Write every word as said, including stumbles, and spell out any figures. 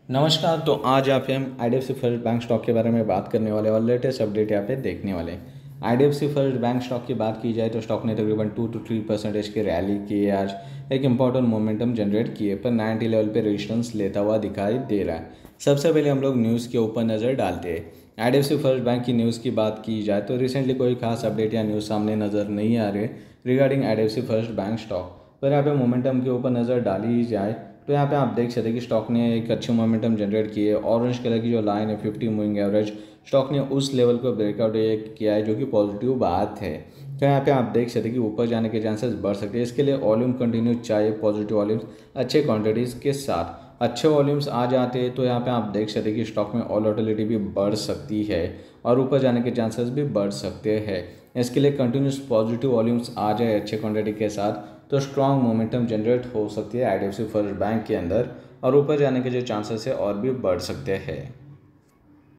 नमस्कार। तो आज यहाँ पे हम I D F C first bank stock के बारे में बात करने वाले और लेटेस्ट अपडेट यहाँ पे देखने वाले हैं। I D F C first bank stock की बात की जाए तो स्टॉक ने तकरीबन टू टू थ्री परसेंटेज की रैली की है। आज एक इंपॉर्टेंट मोमेंटम जनरेट किए पर नाइन्टी लेवल पे रेजिस्टेंस लेता हुआ दिखाई दे रहा है। सबसे पहले हम लोग न्यूज़ के ऊपर नज़र डालते हैं। I D F C first bank की न्यूज़ की बात की जाए तो रिसेंटली कोई खास अपडेट या न्यूज़ सामने नज़र नहीं आ रही regarding I D F C first bank stock. पर यहाँ पे मोमेंटम के ऊपर नज़र डाली जाए तो यहाँ पे आप देख सकते हैं कि स्टॉक ने एक अच्छी मोमेंटम जनरेट की है। ऑरेंज कलर की जो लाइन है फिफ्टी मूविंग एवरेज, स्टॉक ने उस लेवल को ब्रेकआउट किया है जो कि पॉजिटिव बात है। तो यहाँ पे आप देख सकते हैं कि ऊपर जाने के चांसेस बढ़ सकते हैं। इसके लिए वॉल्यूम कंटिन्यू चाहिए, पॉजिटिव वॉल्यूम्स अच्छे क्वांटिटीज़ के साथ अच्छे वॉल्यूम्स आ जाते हैं तो यहाँ पे आप देख सकते हैं कि स्टॉक में वोलेटिलिटी भी बढ़ सकती है और ऊपर जाने के चांसेस भी बढ़ सकते हैं। इसके लिए कंटिन्यूस पॉजिटिव वॉल्यूम्स आ जाए अच्छे क्वांटिटी के साथ तो स्ट्रॉन्ग मोमेंटम जनरेट हो सकती है I D F C first bank के अंदर और ऊपर जाने के जो चांसेस है और भी बढ़ सकते हैं।